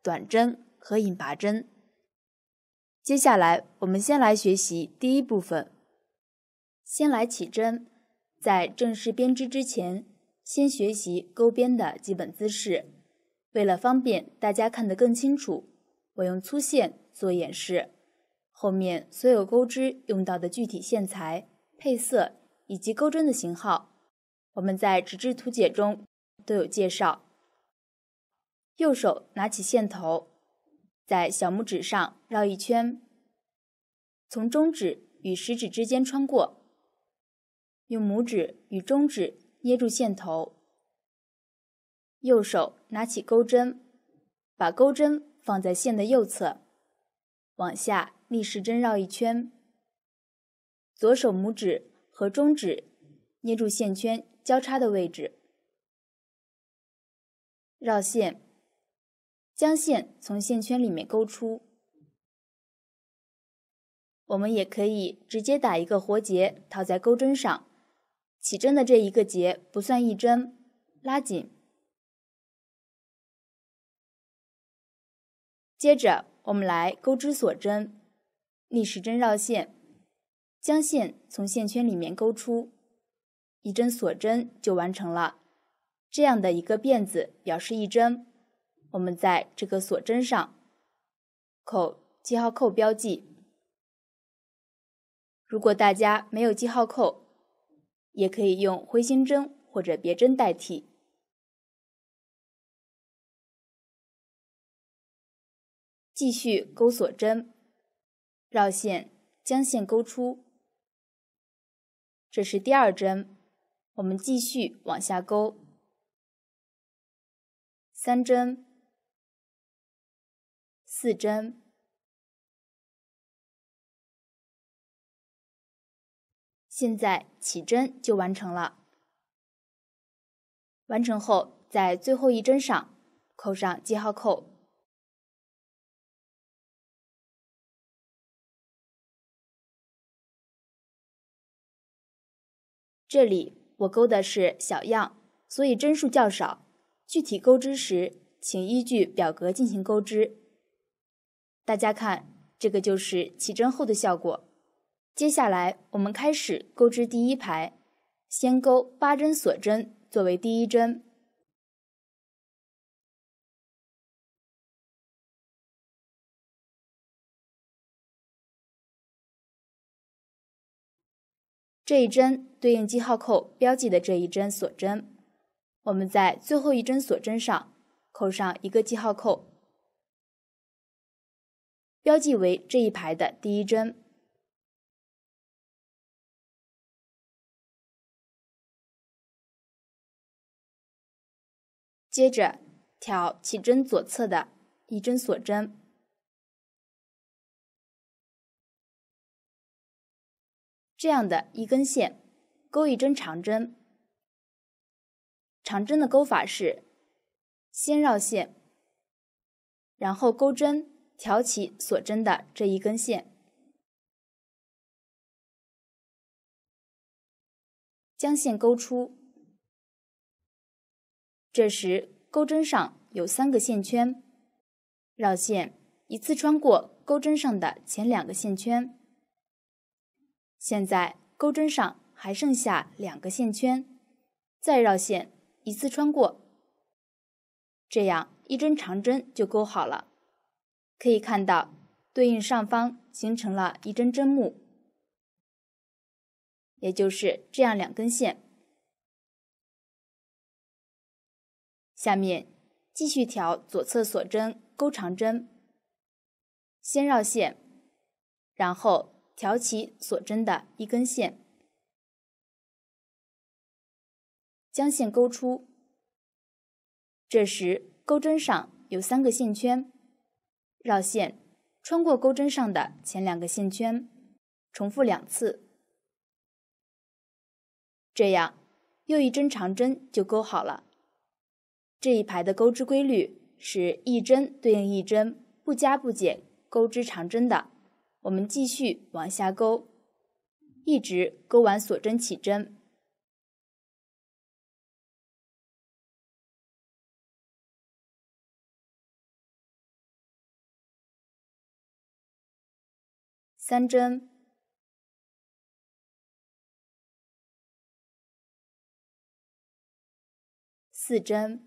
短针和引拔针。接下来我们先来学习第一部分。先来起针，在正式编织之前，先学习钩编的基本姿势。为了方便大家看得更清楚，我用粗线做演示，后面所有钩织用到的具体线材、配色以及钩针的型号，我们在纸质图解中都有介绍。右手拿起线头，在小拇指上绕一圈，从中指与食指之间穿过，用拇指与中指捏住线头。右手拿起钩针，把钩针放在线的右侧，往下逆时针绕一圈。左手拇指和中指捏住线圈交叉的位置，绕线，将线从线圈里面勾出。我们也可以直接打一个活结套在钩针上，起针的这一个结不算一针，拉紧。接着我们来钩织锁针，逆时针绕线，将线从线圈里面勾出，一针锁针就完成了。这样的一个辫子表示一针，我们在这个锁针上扣记号扣标记。如果大家没有记号扣，也可以用灰心针或者别针代替。继续钩锁针，绕线，将线勾出。这是第二针，我们继续往下钩。3针、4针，现在起针就完成了。完成后，在最后一针上扣上记号扣。这里我钩的是小样，所以针数较少，具体钩织时请依据表格进行钩织。大家看，这个就是起针后的效果。接下来我们开始钩织第一排，先钩8针锁针作为第一针。这一针对应记号扣标记的这一针锁针，我们在最后一针锁针上扣上一个记号扣，标记为这一排的第一针。接着挑起针左侧的一针锁针，这样的一根线，钩一针长针。长针的钩法是先绕线，然后钩针挑起锁针的这一根线，将线勾出。这时钩针上有3个线圈，绕线，一次穿过钩针上的前2个线圈。现在钩针上还剩下2个线圈，再绕线，一次穿过，这样一针长针就钩好了。可以看到，对应上方形成了一针针目，也就是这样2根线。下面继续挑左侧锁针钩长针，先绕线，然后挑起锁针的一根线，将线勾出。这时钩针上有3个线圈，绕线，穿过钩针上的前2个线圈，重复2次。这样又一针长针就钩好了。这一排的钩织规律是一针对应一针，不加不减钩织长针的。我们继续往下钩，一直钩完锁针起针。 3针、4针、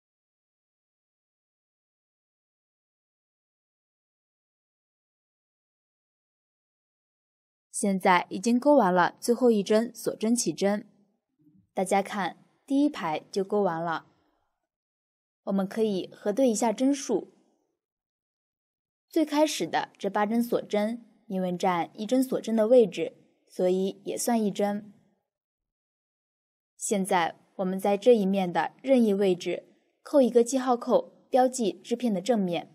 现在已经钩完了最后一针锁针起针，大家看第一排就钩完了。我们可以核对一下针数，最开始的这8针锁针因为占1针锁针的位置，所以也算1针。现在我们在这一面的任意位置扣一个记号扣，标记织片的正面。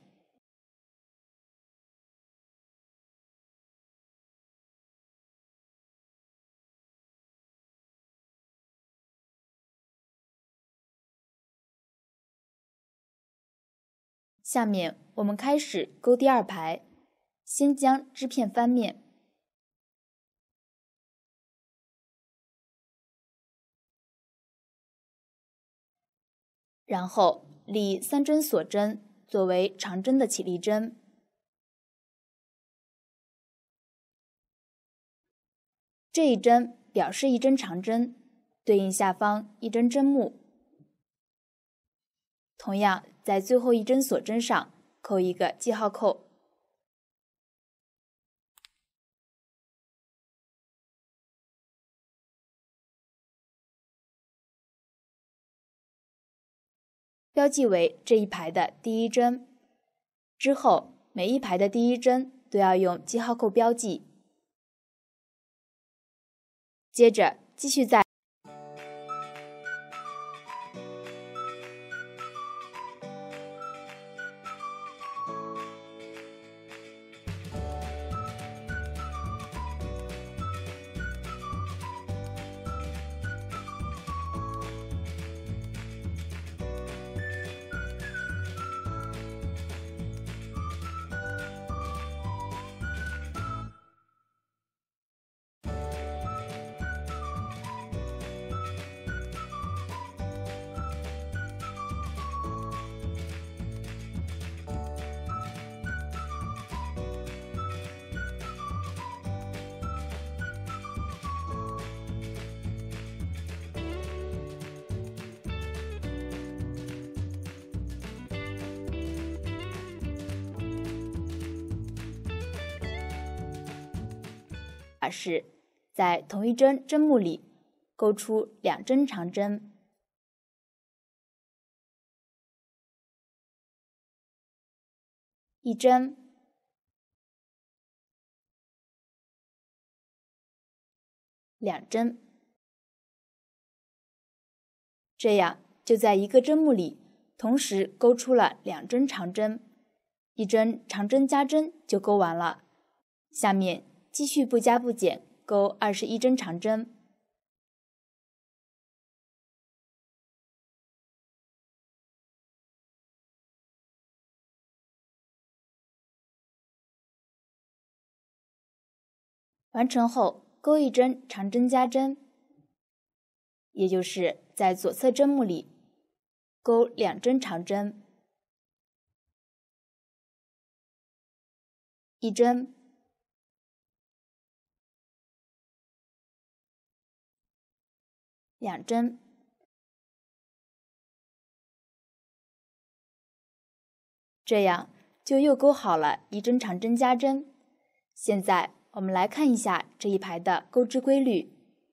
下面我们开始钩第2排，先将织片翻面，然后立3针锁针作为长针的起立针，这一针表示1针长针，对应下方1针针目。同样在最后1针锁针上扣一个记号扣，标记为这一排的第1针。之后每一排的第1针都要用记号扣标记。接着继续在是在同一针针目里钩出2针长针，一针、2针，这样就在一个针目里同时钩出了2针长针，1针长针加针就钩完了。下面继续不加不减钩21针长针，完成后钩1针长针加针，也就是在左侧针目里钩2针长针，一针、2针，这样就又钩好了1针长针加针。现在我们来看一下这一排的钩织规律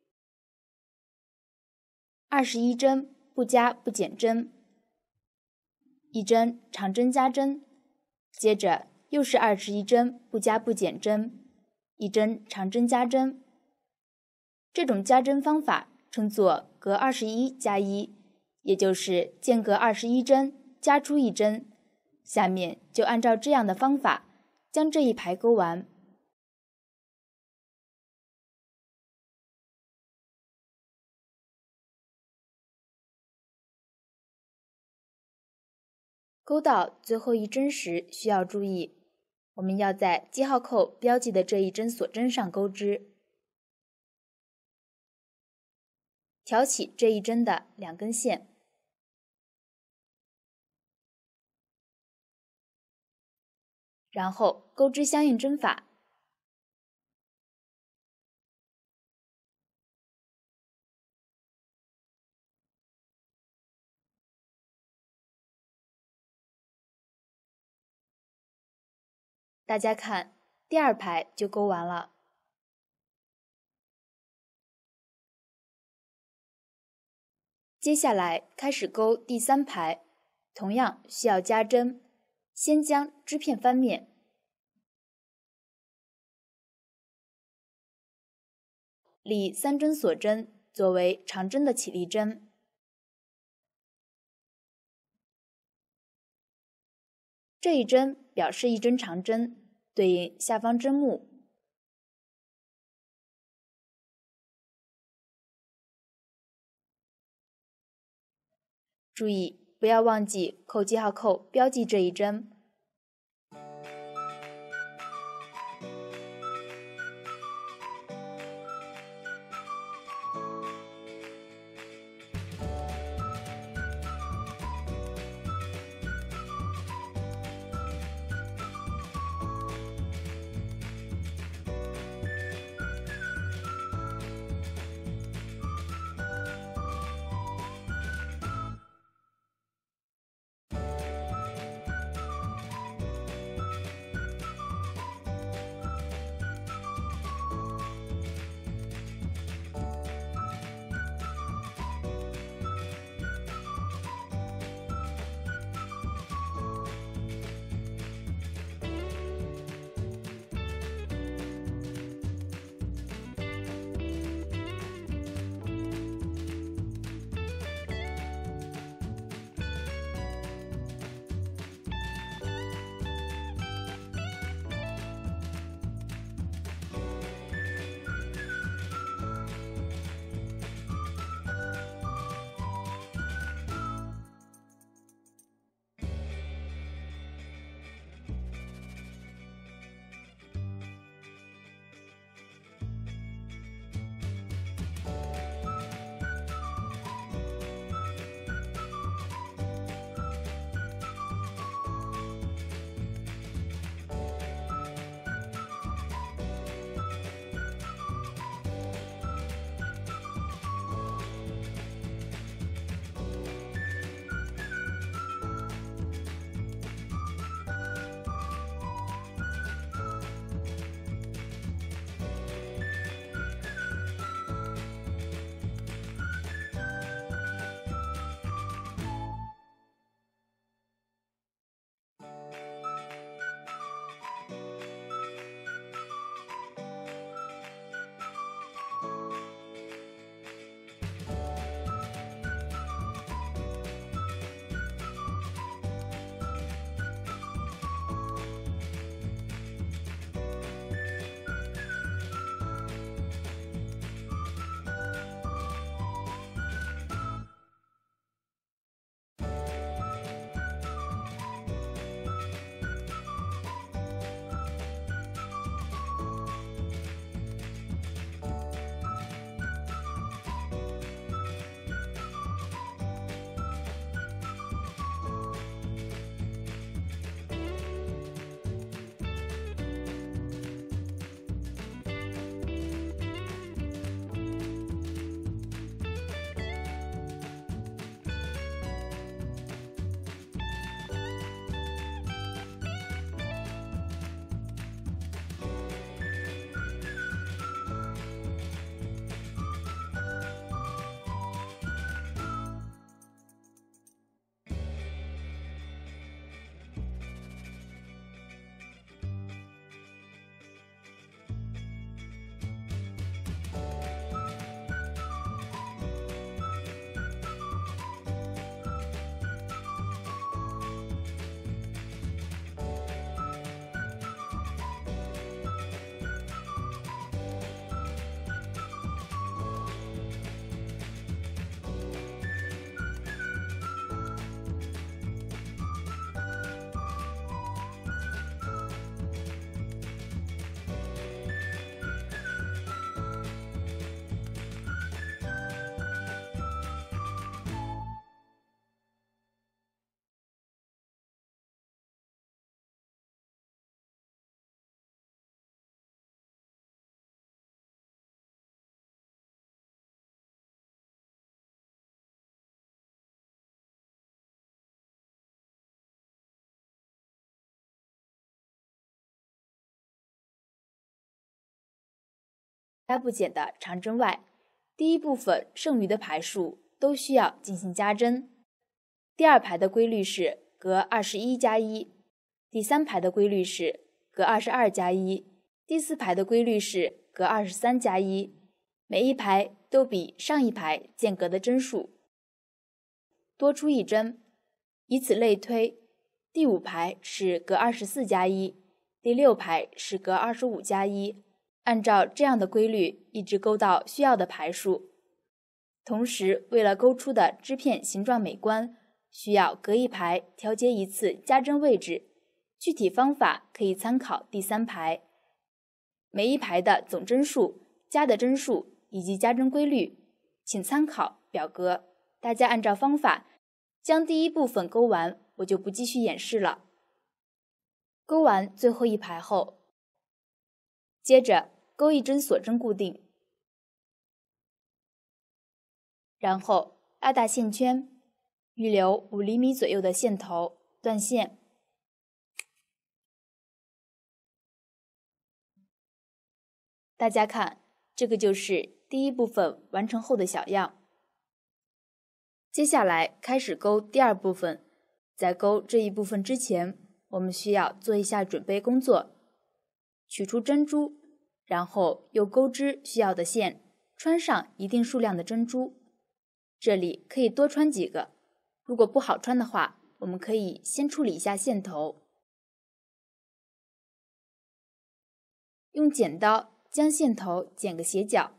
：21针不加不减针，1针长针加针，接着又是21针不加不减针，1针长针加针。这种加针方法称作隔21加1，也就是间隔21针加出1针。下面就按照这样的方法将这一排钩完。钩到最后1针时需要注意，我们要在记号扣标记的这1针锁针上钩织，挑起这1针的2根线，然后钩织相应针法， 大家看，第2排就勾完了。接下来开始勾第3排，同样需要加针，先将织片翻面，立3针锁针作为长针的起立针。这一针表示一针长针，对应下方针目。注意，不要忘记扣记号扣标记这一针。 压不减的长针外，第一部分剩余的排数都需要进行加针。第二排的规律是隔21+1，第三排的规律是隔22+1，第四排的规律是隔23+1，每一排都比上一排间隔的针数多出一针，以此类推，第五排是隔24+1，第六排是隔25+1，按照这样的规律一直勾到需要的排数。同时，为了勾出的织片形状美观，需要隔一排调节一次加针位置，具体方法可以参考第三排。每一排的总针数、加的针数以及加针规律，请参考表格。大家按照方法将第一部分勾完，我就不继续演示了。勾完最后一排后，接着勾一针锁针固定，然后拉大线圈，预留5厘米左右的线头，断线。大家看，这个就是第一部分完成后的小样。接下来开始勾第二部分，在勾这一部分之前，我们需要做一下准备工作，取出珍珠，然后又钩织需要的线，穿上一定数量的珍珠。这里可以多穿几个，如果不好穿的话，我们可以先处理一下线头，用剪刀将线头剪个斜角，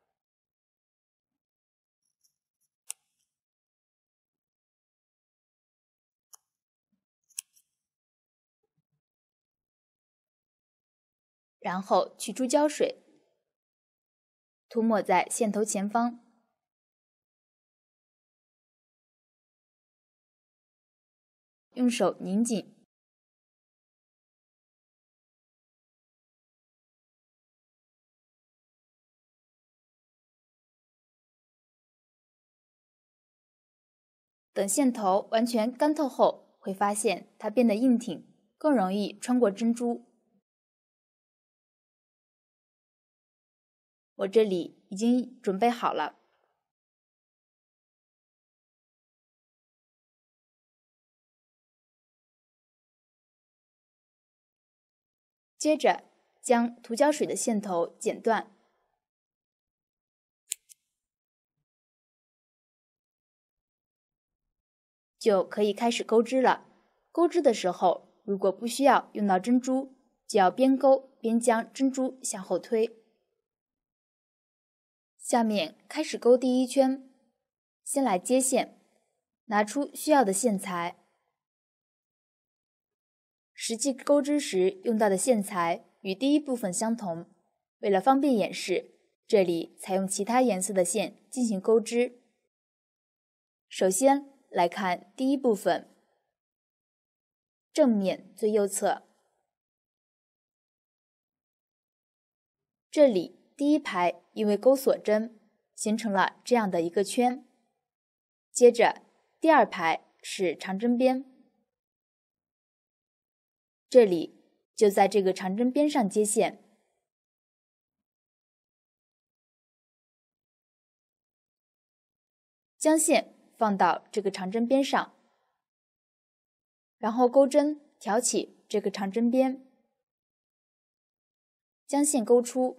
然后取出胶水，涂抹在线头前方，用手拧紧。等线头完全干透后，会发现它变得硬挺，更容易穿过珍珠。我这里已经准备好了。接着将涂胶水的线头剪断，就可以开始钩织了。钩织的时候，如果不需要用到珍珠，就要边钩边将珍珠向后推。下面开始钩第一圈，先来接线，拿出需要的线材。实际钩织时用到的线材与第一部分相同，为了方便演示，这里采用其他颜色的线进行钩织。首先来看第一部分，正面最右侧，这里第一排因为钩锁针形成了这样的一个圈，接着第二排是长针边，这里就在这个长针边上接线，将线放到这个长针边上，然后钩针挑起这个长针边，将线勾出，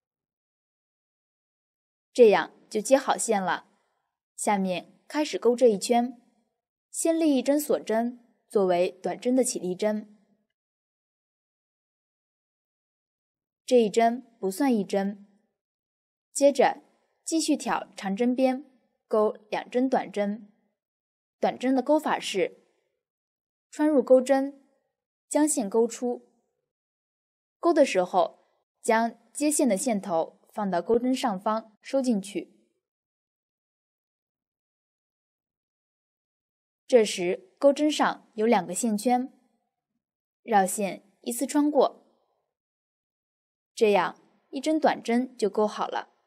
这样就接好线了。下面开始钩这一圈，先立一针锁针作为短针的起立针，这一针不算一针。接着继续挑长针边，钩2针短针。短针的钩法是穿入钩针，将线勾出。钩的时候，将接线的线头放到钩针上方收进去。这时钩针上有2个线圈，绕线依次穿过，这样一针短针就钩好了。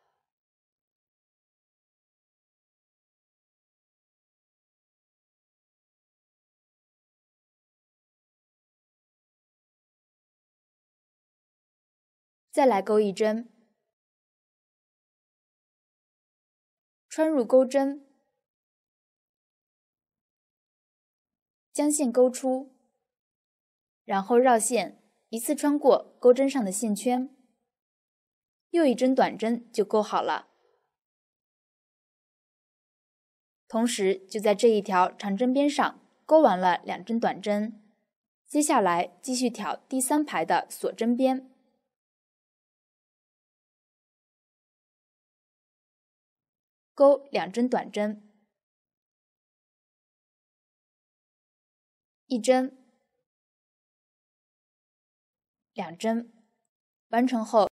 再来钩一针， 穿入钩针，将线勾出，然后绕线，一次穿过钩针上的线圈，又一针短针就钩好了。同时就在这一条长针边上钩完了2针短针，接下来继续挑第3排的锁针边，钩2针短针，1针，2针，完成后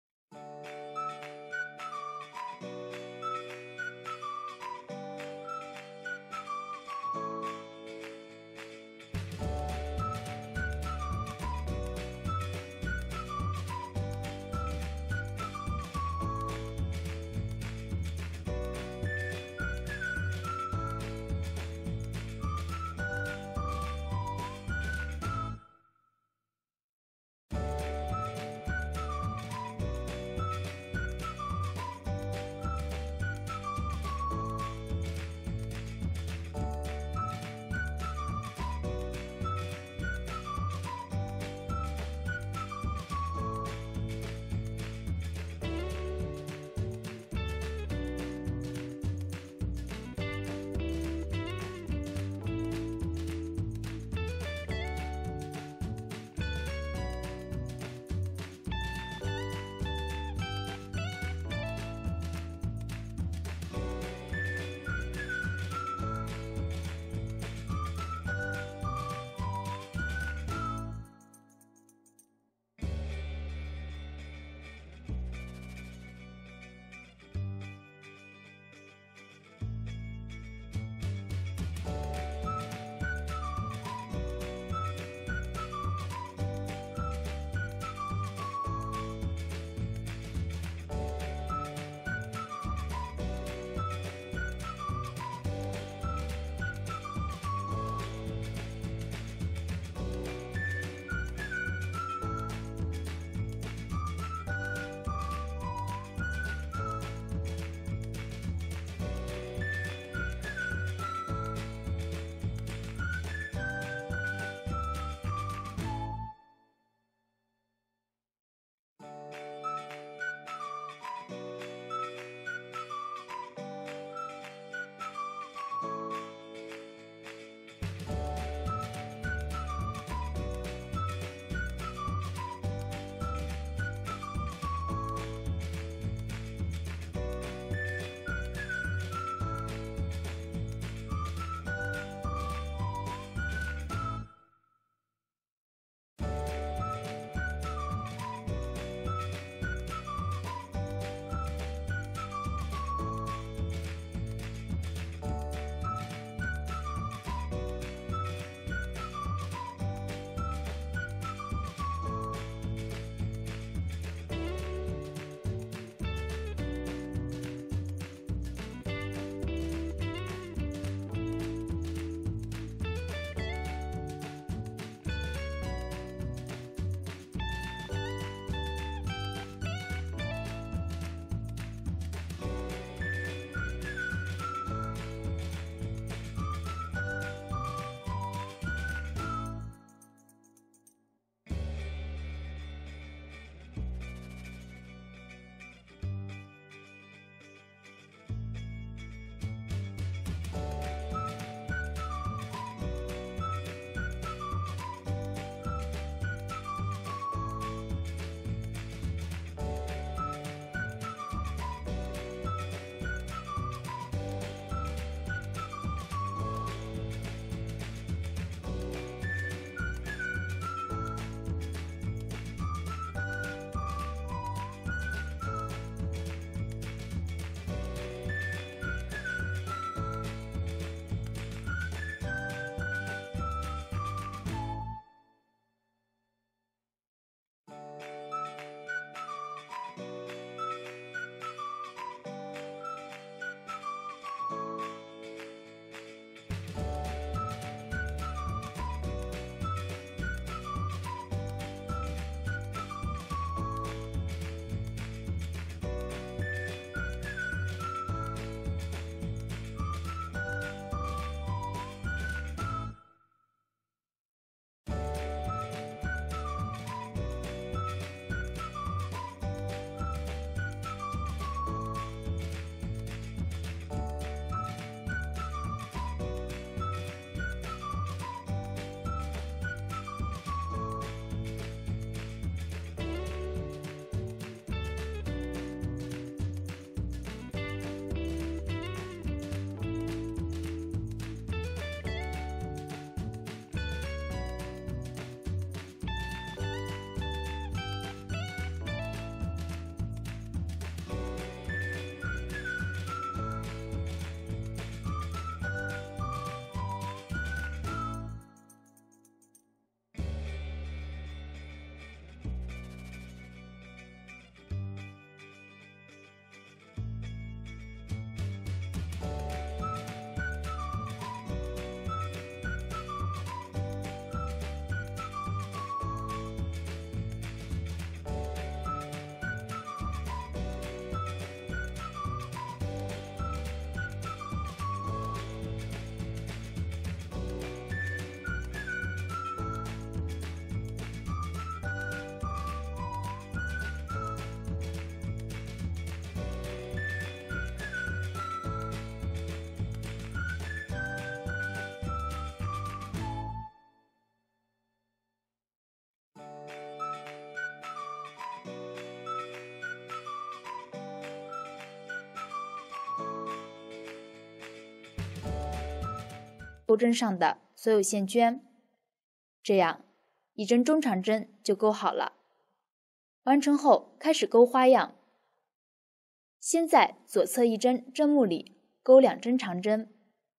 钩针上的所有线圈，这样一针中长针就钩好了。完成后开始钩花样，先在左侧一针针目里钩2针长针，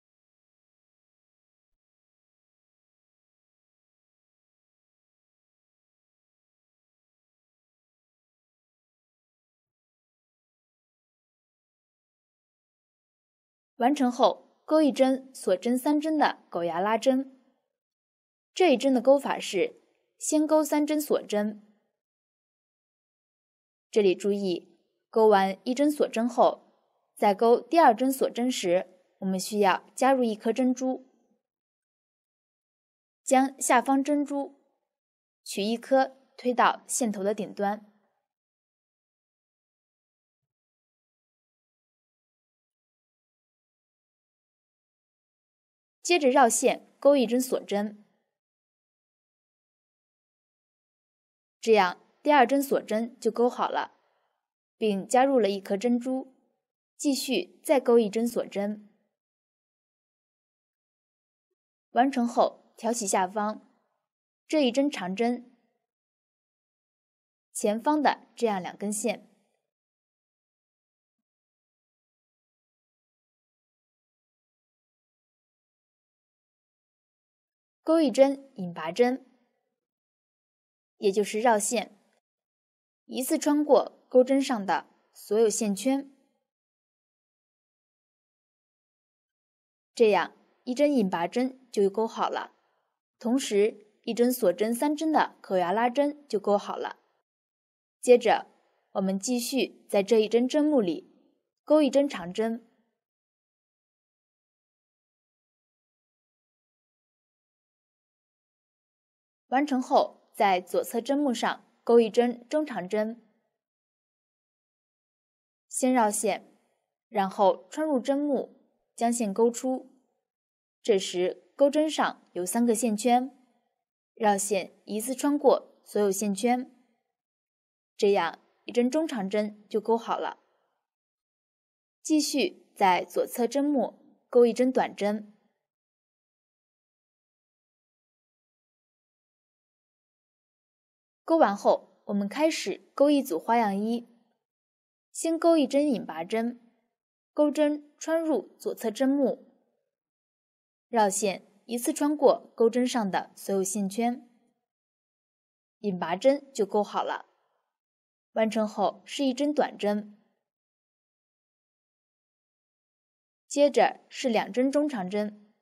完成后钩一针锁针3针的狗牙拉针。这一针的钩法是先钩3针锁针，这里注意，钩完一针锁针后，在钩第2针锁针时，我们需要加入1颗珍珠，将下方珍珠取1颗推到线头的顶端，接着绕线钩1针锁针，这样第2针锁针就钩好了，并加入了1颗珍珠，继续再钩1针锁针。完成后挑起下方这一针长针前方的这样2根线，钩1针引拔针，也就是绕线，一次穿过钩针上的所有线圈，这样一针引拔针就钩好了，同时一针锁针3针的口牙拉针就钩好了。接着我们继续在这一针针目里钩1针长针，完成后在左侧针目上钩1针中长针，先绕线，然后穿入针目将线钩出，这时钩针上有3个线圈，绕线一次穿过所有线圈，这样一针中长针就钩好了。继续在左侧针目钩1针短针，钩完后我们开始钩一组花样1，先钩1针引拔针，钩针穿入左侧针目，绕线一次穿过钩针上的所有线圈，引拔针就钩好了。完成后是1针短针，接着是2针中长针，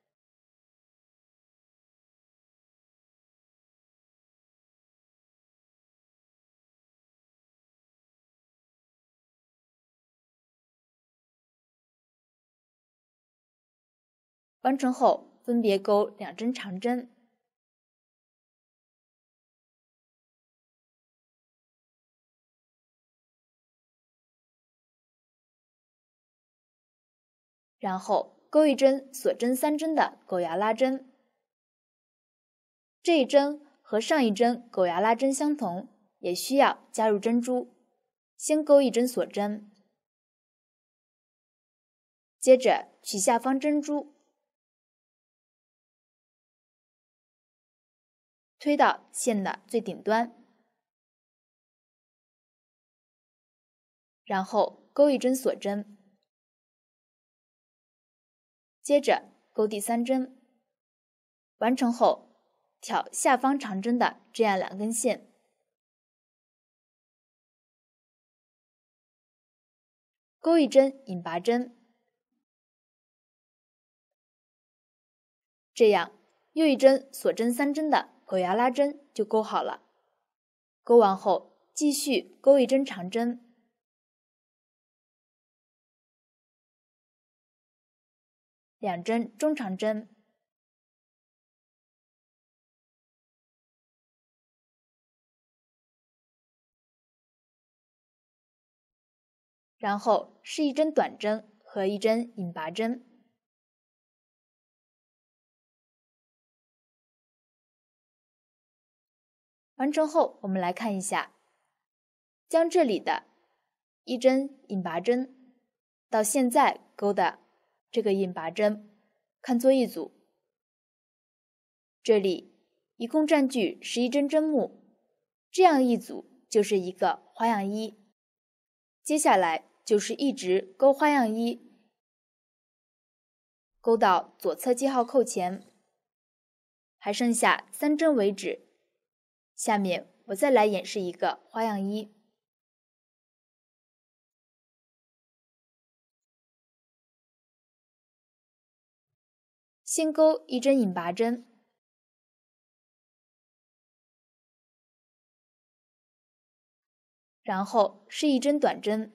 完成后分别钩2针长针，然后钩1针锁针3针的狗牙拉针。这一针和上一针狗牙拉针相同，也需要加入珍珠，先钩1针锁针，接着取下方珍珠推到线的最顶端，然后钩1针锁针，接着钩第3针，完成后挑下方长针的这样2根线，钩1针引拔针，这样又1针锁针3针的狗牙拉针就钩好了。钩完后继续钩1针长针，2针中长针，然后是1针短针和1针引拔针。完成后我们来看一下，将这里的1针引拔针到现在钩的这个引拔针看作一组， 这里一共占据11针针目，这样一组就是一个花样1。接下来就是一直钩花样1，钩到左侧记号扣前，还剩下3针为止。下面我再来演示一个花样1。先钩1针引拔针，然后是1针短针，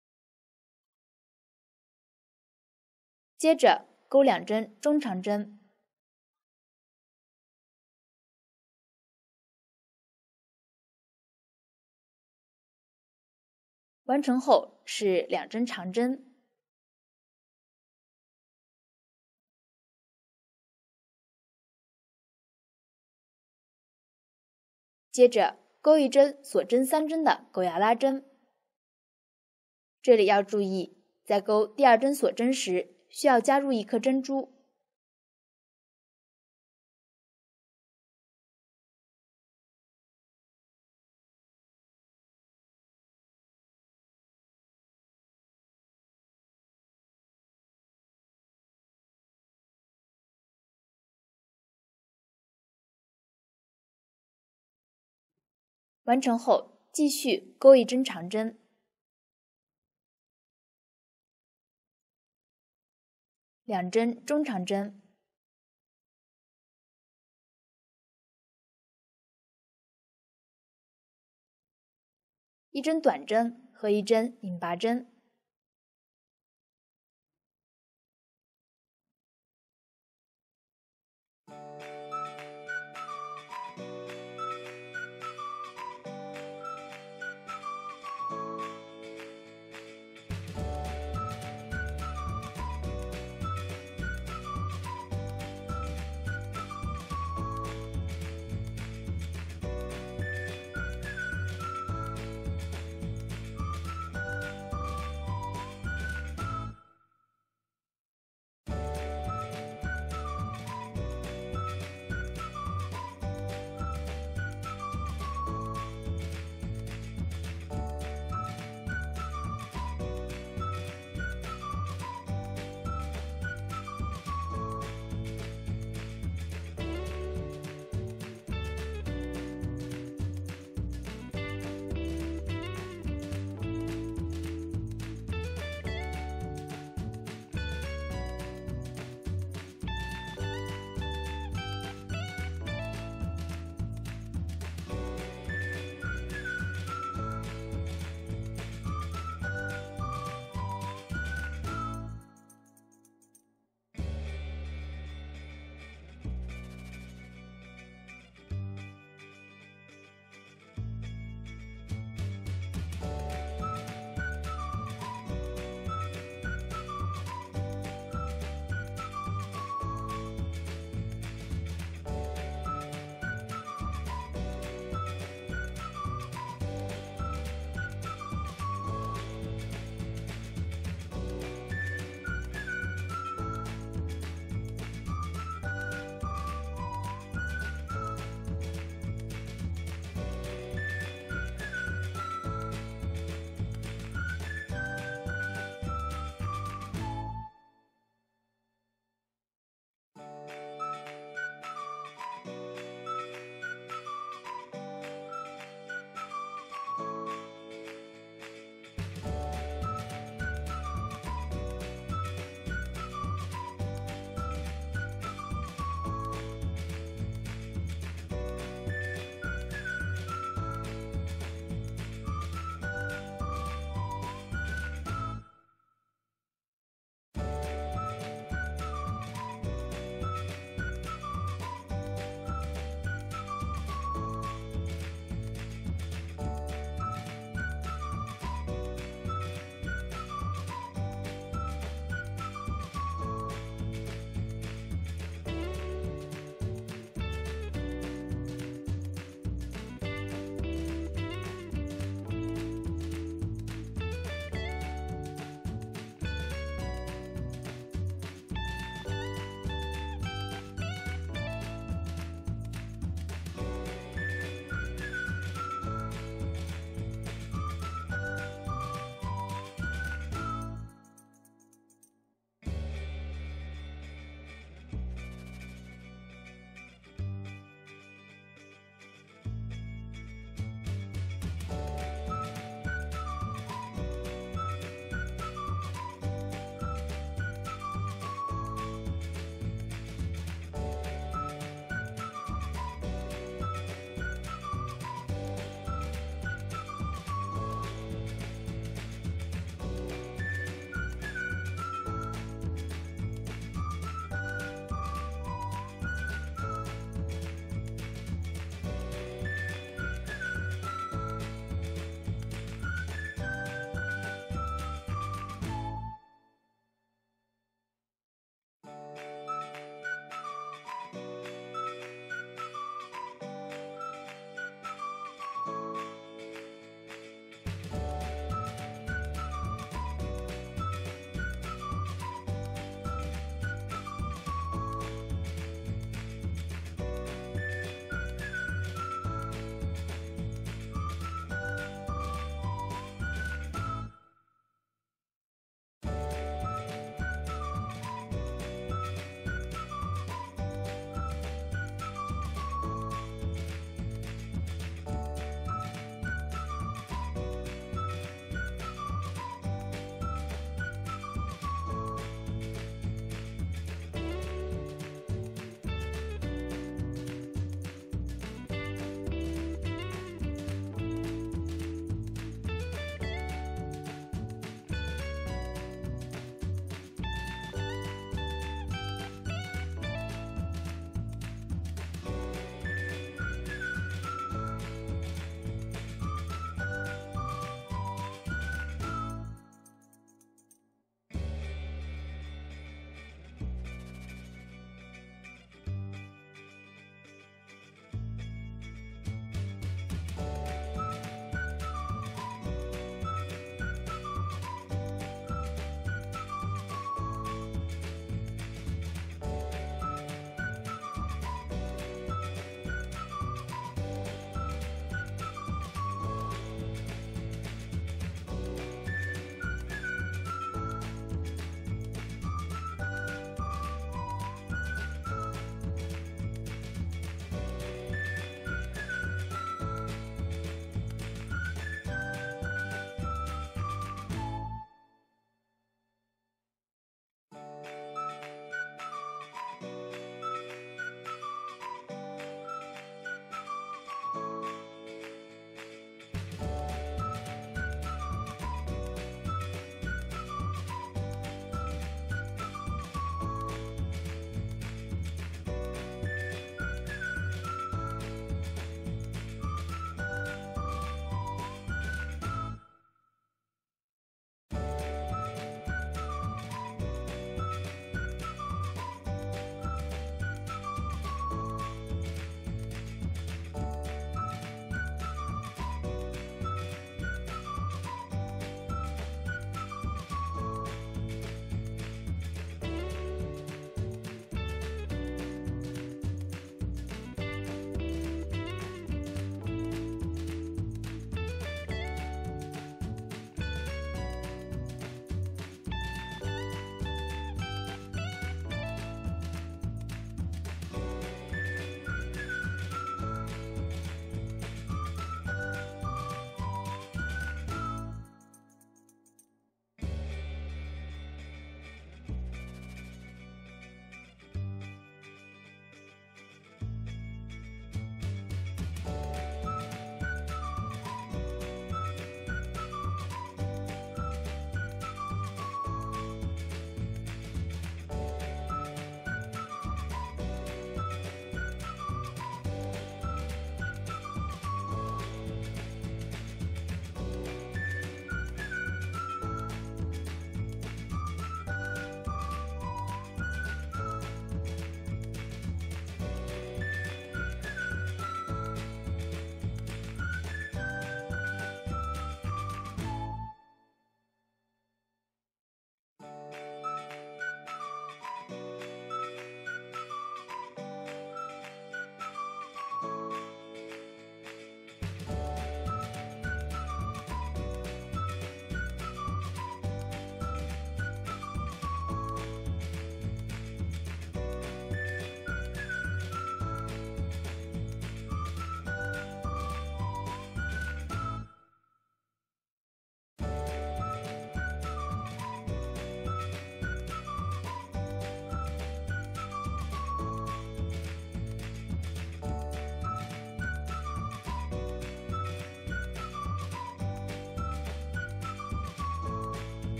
接着钩2针中长针，完成后是2针长针，接着钩1针锁针3针的狗牙拉针。这里要注意，在钩第2针锁针时，需要加入1颗珍珠。完成后，继续钩1针长针，2针中长针，1针短针和1针引拔针。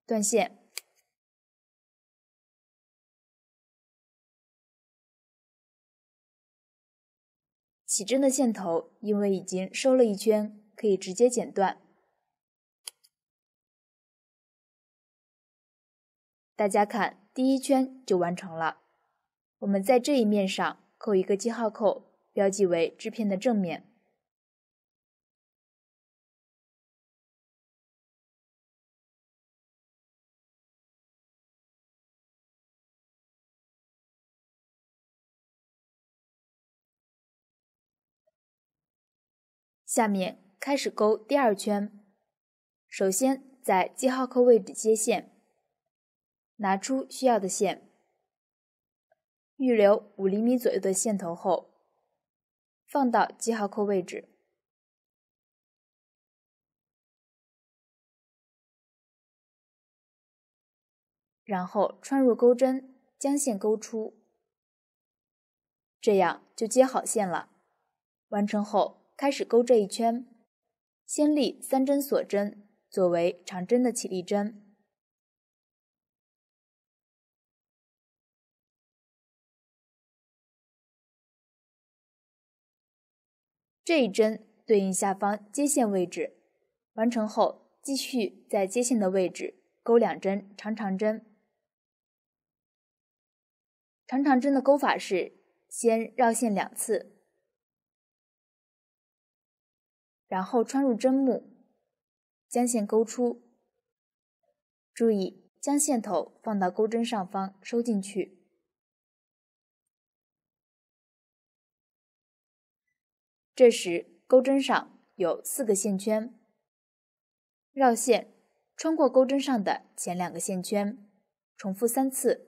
断线。起针的线头因为已经收了一圈，可以直接剪断。大家看，第一圈就完成了。我们在这一面上扣一个记号扣，标记为织片的正面。下面开始钩第二圈。首先在记号扣位置接线，拿出需要的线，预留5厘米左右的线头后，放到记号扣位置，然后穿入钩针，将线钩出，这样就接好线了。完成后开始钩这一圈，先立3针锁针作为长针的起立针。这一针对应下方接线位置，完成后继续在接线的位置钩2针长针。长针的钩法是先绕线2次，然后穿入针目，将线钩出。注意将线头放到钩针上方收进去。这时钩针上有4个线圈，绕线穿过钩针上的前2个线圈，重复3次。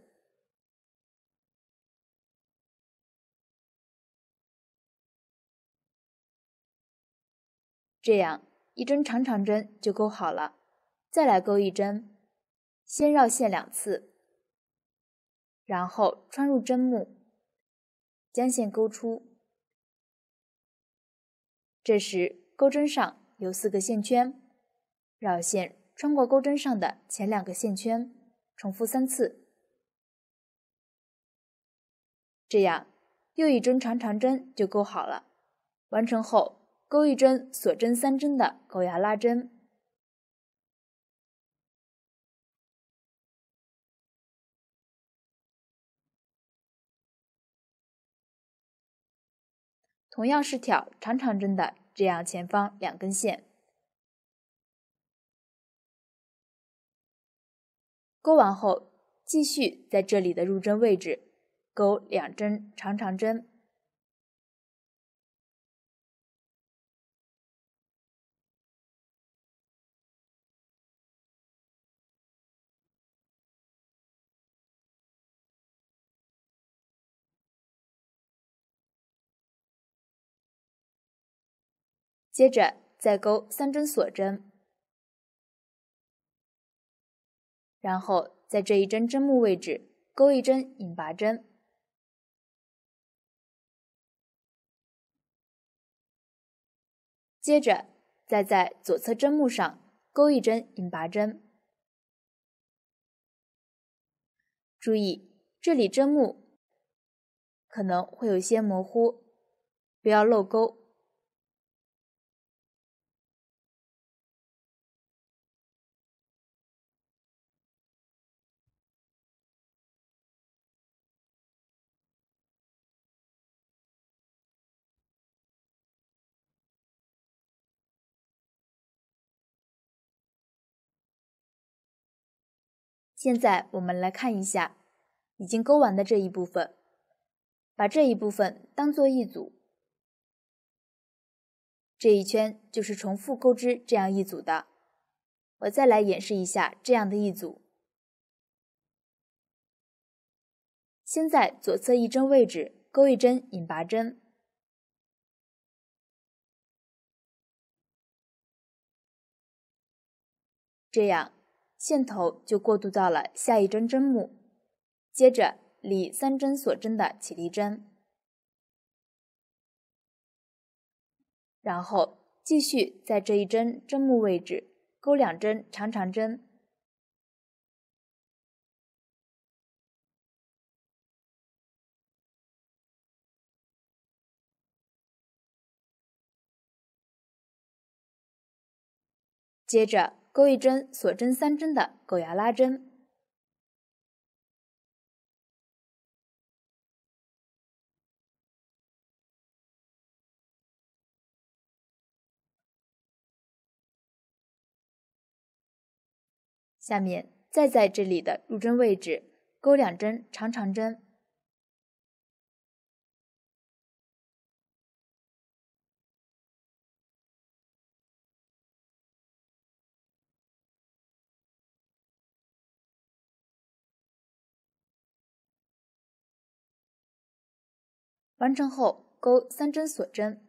这样一针长针就钩好了。再来钩一针，先绕线2次，然后穿入针目，将线钩出。这时钩针上有4个线圈，绕线穿过钩针上的前2个线圈，重复3次。这样又一针长针就钩好了。完成后钩一针锁针3针的钩牙拉针。同样是挑长针的这样前方2根线。钩完后继续在这里的入针位置钩2针长针。接着再钩3针锁针，然后在这一针针目位置钩一针引拔针，接着再在左侧针目上钩一针引拔针。注意这里针目可能会有些模糊，不要漏钩。现在我们来看一下已经钩完的这一部分，把这一部分当做一组，这一圈就是重复钩织这样一组的。我再来演示一下这样的一组。先在左侧一针位置钩一针引拔针，这样线头就过渡到了下一针针目，接着立3针锁针的起立针，然后继续在这一针针目位置钩2针长针， 接着钩一针锁针3针的钩牙拉针。下面再在这里的入针位置钩2针长长针。完成后钩3针锁针，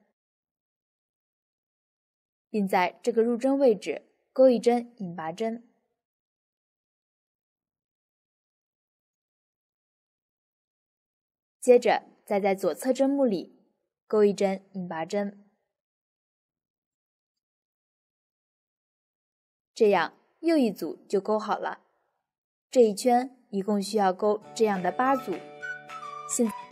并在这个入针位置钩一针引拔针。接着再在左侧针目里钩一针引拔针。这样又一组就钩好了。这一圈一共需要钩这样的8组。现在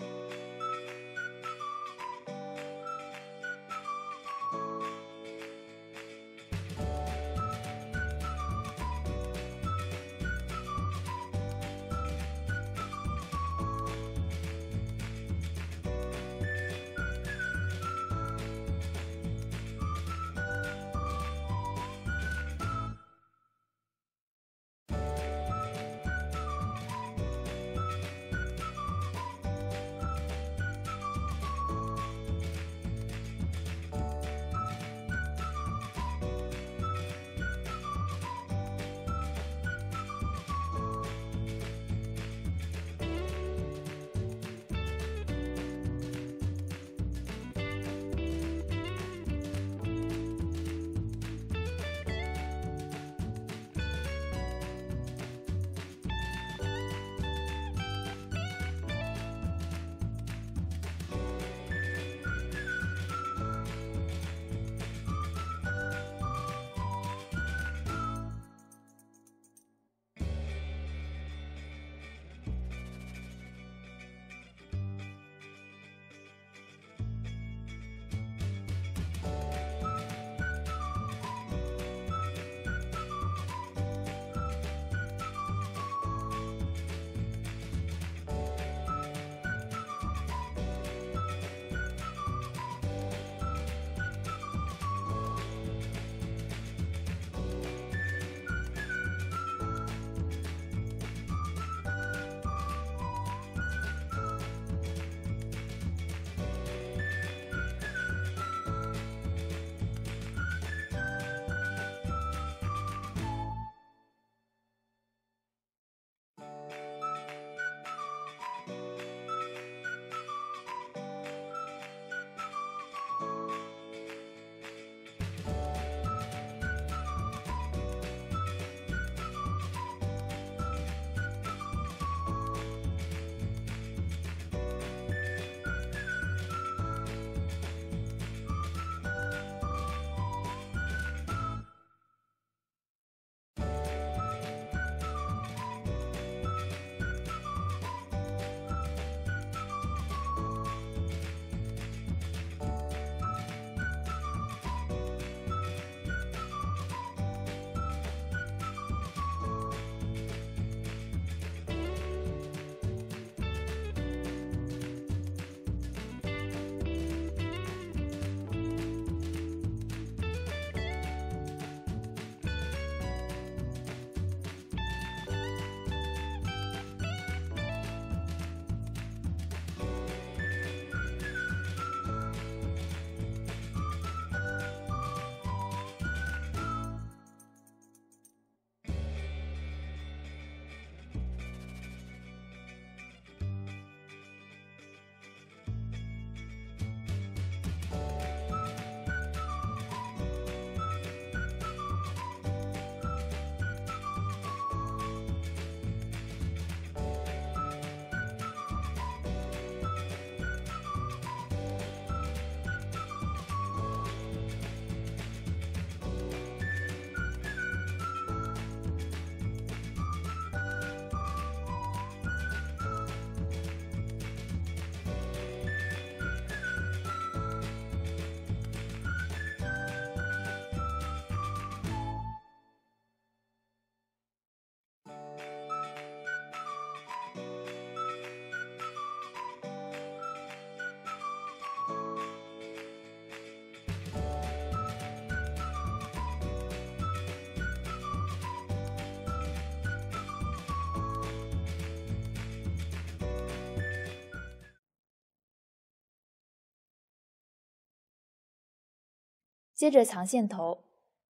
接着藏线头，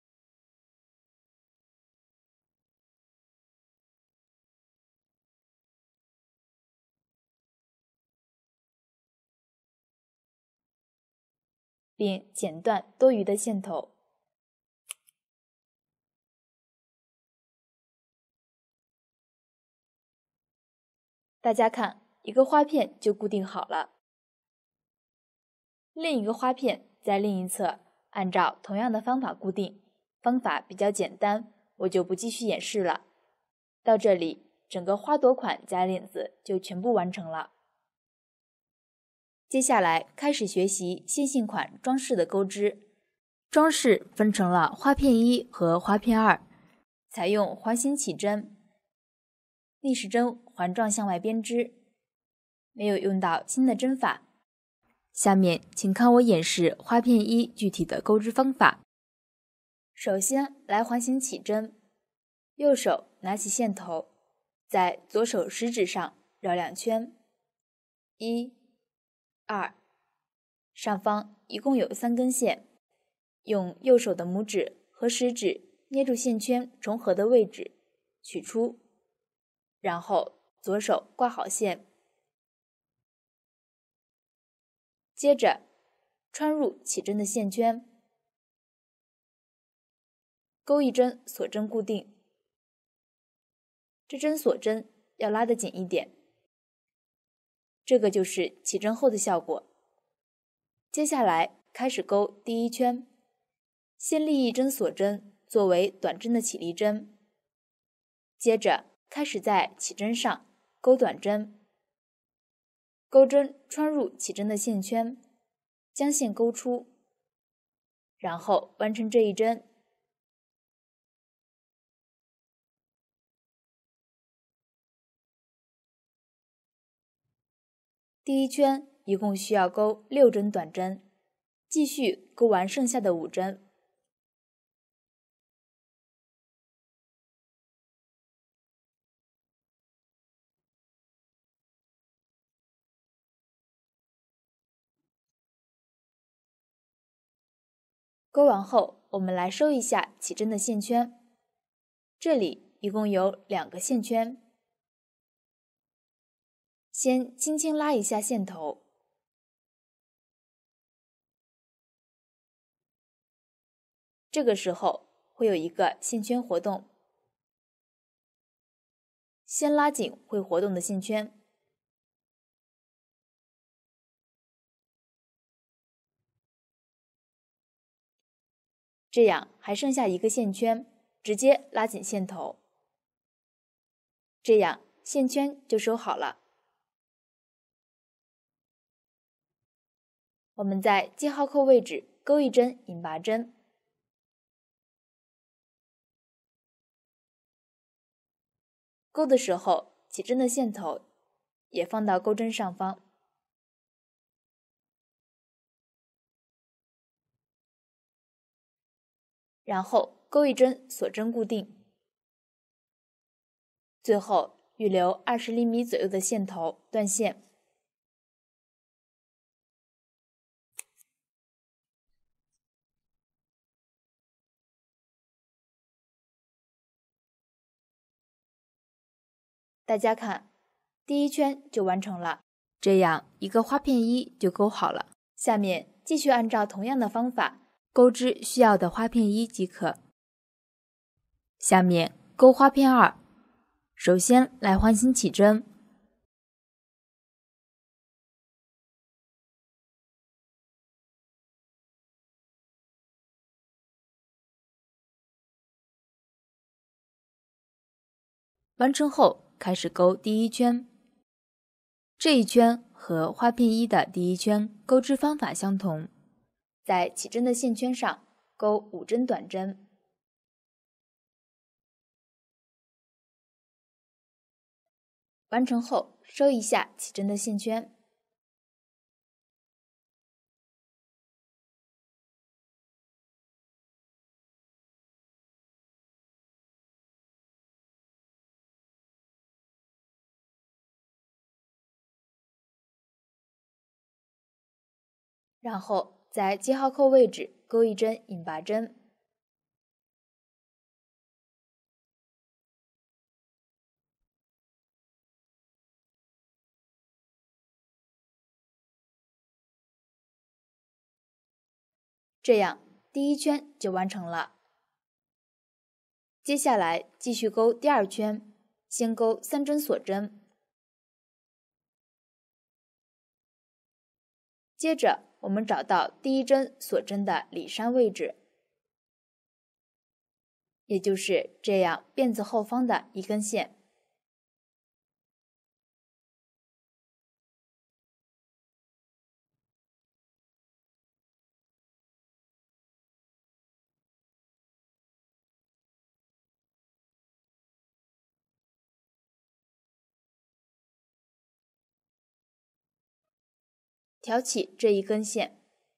并剪断多余的线头。大家看，一个花片就固定好了。另一个花片在另一侧按照同样的方法固定，方法比较简单，我就不继续演示了。到这里，整个花朵款加领子就全部完成了。接下来开始学习线性款装饰的钩织。装饰分成了花片1和花片2，采用环形起针、逆时针环状向外编织，没有用到新的针法。下面请看我演示花片1具体的钩织方法。首先来环形起针，右手拿起线头，在左手食指上绕2圈，1、2，上方一共有3根线，用右手的拇指和食指捏住线圈重合的位置，取出，然后左手挂好线，接着穿入起针的线圈，钩一针锁针固定，这针锁针要拉得紧一点，这个就是起针后的效果。接下来开始钩第1圈，先立一针锁针作为短针的起立针，接着开始在起针上钩短针，钩针穿入起针的线圈，将线钩出，然后完成这一针。第1圈一共需要钩6针短针，继续钩完剩下的5针。钩完后，我们来收一下起针的线圈，这里一共有2个线圈。先轻轻拉一下线头，这个时候会有一个线圈活动，先拉紧会活动的线圈，这样还剩下一个线圈，直接拉紧线头，这样线圈就收好了。我们在记号扣位置钩一针引拔针，钩的时候起针的线头也放到钩针上方，然后钩一针锁针固定，最后预留20厘米左右的线头断线。大家看，第1圈就完成了，这样一个花片1就钩好了。下面继续按照同样的方法钩织需要的花片1即可。下面钩花片2，首先来环形起针，完成后开始钩第1圈。这一圈和花片1的第1圈钩织方法相同，在起针的线圈上钩5针短针，完成后收一下起针的线圈，然后在记号扣位置钩一针引拔针。这样第一圈就完成了。接下来继续钩第二圈，先钩3针锁针，接着我们找到第一针锁针的里山位置，也就是这样辫子后方的一根线。挑起这一根线，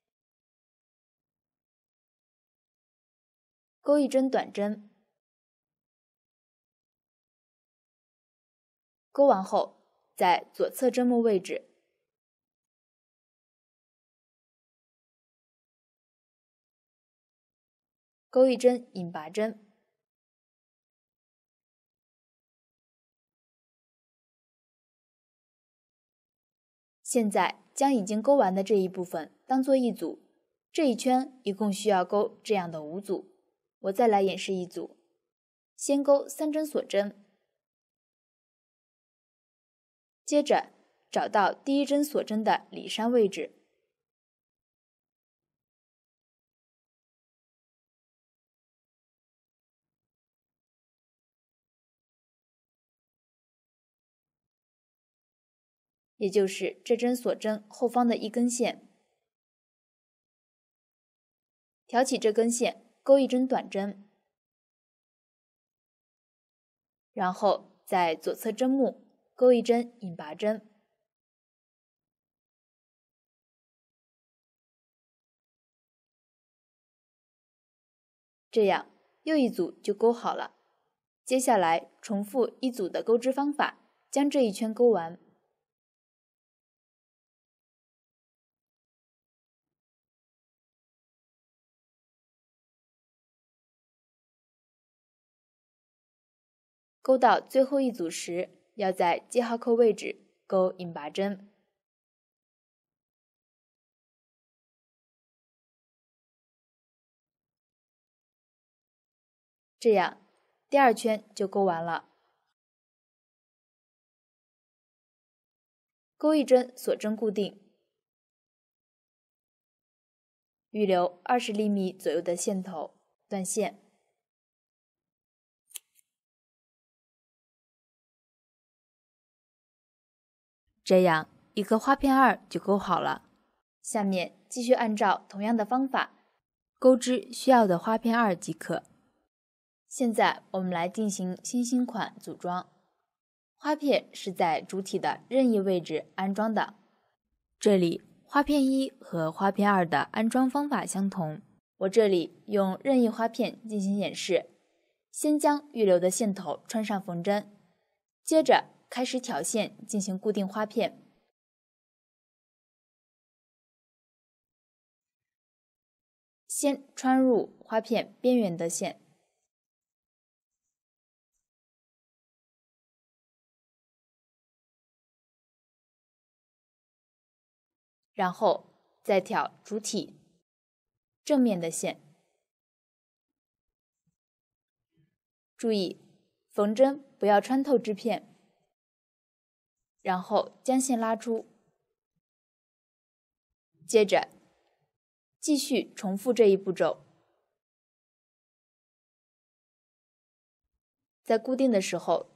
钩一针短针，钩完后在左侧针目位置钩一针引拔针。现在将已经钩完的这一部分当做一组，这一圈一共需要钩这样的5组。我再来演示一组，先钩3针锁针，接着找到第一针锁针的里山位置，也就是这针锁针后方的一根线，挑起这根线，钩一针短针，然后在左侧针目钩一针引拔针。这样又一组就钩好了。接下来重复一组的钩织方法，将这一圈钩完。钩到最后一组时，要在记号扣位置钩引拔针。这样第二圈就钩完了。钩一针锁针固定，预留20厘米左右的线头，断线。这样一个花片2就钩好了。下面继续按照同样的方法钩织需要的花片2即可。现在我们来进行星星款组装。花片是在主体的任意位置安装的。这里花片1和花片2的安装方法相同，我这里用任意花片进行演示。先将预留的线头穿上缝针，接着开始挑线进行固定花片。先穿入花片边缘的线，然后再挑主体正面的线。注意缝针不要穿透织片，然后将线拉出，接着继续重复这一步骤。在固定的时候